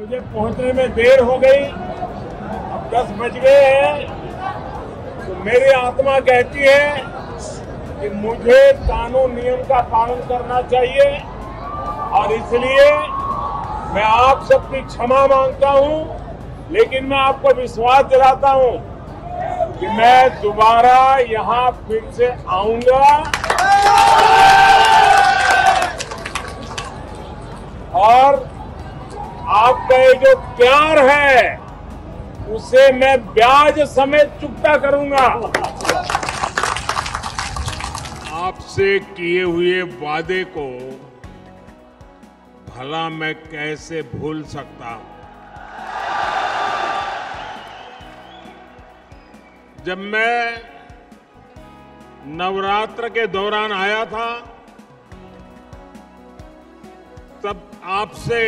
मुझे पहुंचने में देर हो गई, अब 10 बज गए हैं, तो मेरी आत्मा कहती है कि मुझे कानून नियम का पालन करना चाहिए और इसलिए मैं आप सबकी क्षमा मांगता हूं, लेकिन मैं आपको विश्वास दिलाता हूं कि मैं दोबारा यहां फिर से आऊंगा और आपका ये जो प्यार है उसे मैं ब्याज समेत चुकता करूंगा। आपसे किए हुए वादे को भला मैं कैसे भूल सकता हूं। जब मैं नवरात्र के दौरान आया था तब आपसे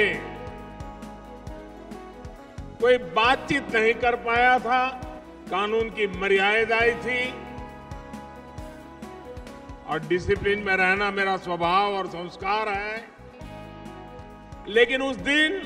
कोई बातचीत नहीं कर पाया था, कानून की मर्यादाएं थी और डिसिप्लिन में रहना मेरा स्वभाव और संस्कार है। लेकिन उस दिन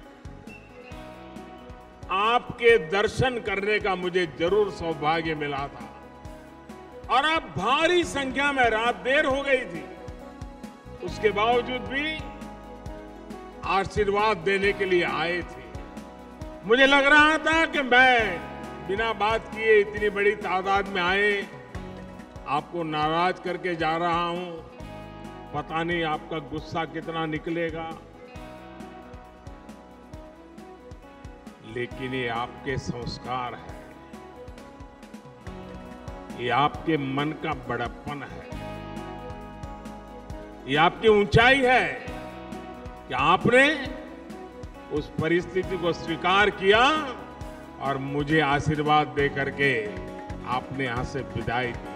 आपके दर्शन करने का मुझे जरूर सौभाग्य मिला था और आप भारी संख्या में, रात देर हो गई थी, उसके बावजूद भी आशीर्वाद देने के लिए आए थे। मुझे लग रहा था कि मैं बिना बात किए इतनी बड़ी तादाद में आए, आपको नाराज करके जा रहा हूं, पता नहीं आपका गुस्सा कितना निकलेगा, लेकिन ये आपके संस्कार है, ये आपके मन का बड़प्पन है, ये आपकी ऊंचाई है कि आपने उस परिस्थिति को स्वीकार किया और मुझे आशीर्वाद दे करके आपने यहां से विदाई दी।